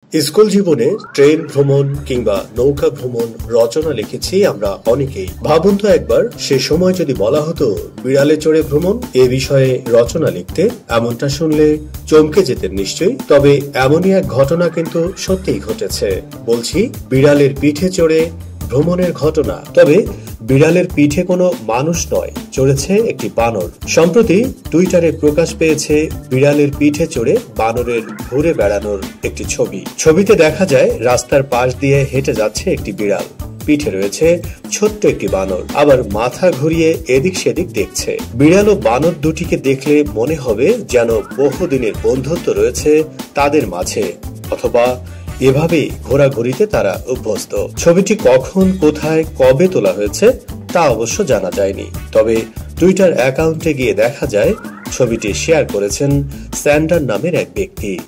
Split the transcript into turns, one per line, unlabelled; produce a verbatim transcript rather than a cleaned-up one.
School জীবনে train ভ্রমণ কিংবা নৌকা ভ্রমণ রচনা লিখেছি আমরা অনেকেই। ভাবুন তো একবার, সে সময় যদি বলা হতো বিড়ালে চড়ে ভ্রমণ এ বিষয়ে রচনা লিখতে, এমনটা শুনলে চমকে যেতেন নিশ্চয়ই। তবে এমনই এক ঘটনা কিন্তু সত্যিই ঘটেছে। বলছি বিড়ালের পিঠে চড়ে ভ্রমণের ঘটনা। তবে বিড়ালের পিঠে কোনো মানুষ নয়, চড়েছে একটি বানর। সম্প্রতি টুইটারে প্রকাশ পেয়েছে বিড়ালের পিঠে চড়ে বানরের ঘুরে বেড়ানোর একটি ছবি। ছবিতে দেখা যায় রাস্তার পাশ দিয়ে হেঁটে যাচ্ছে একটি বিড়াল, পিঠে রয়েছে ছোট্ট একটি বানর, আবার মাথা ঘুরিয়ে এদিক সেদিক দেখছে। বিড়াল ও বানর দুটিকে দেখলে মনে হবে যেন বহুদিনের বন্ধুত্ব রয়েছে তাদের মাঝে, অথবা এভাবেই ঘোরাঘুরিতে তারা অভ্যস্ত। ছবিটি কখন, কোথায়, কবে তোলা হয়েছে তা অবশ্য জানা যায়নি। তবে টুইটার অ্যাকাউন্টে গিয়ে দেখা যায় ছবিটি শেয়ার করেছেন স্যান্ডার নামের এক ব্যক্তি।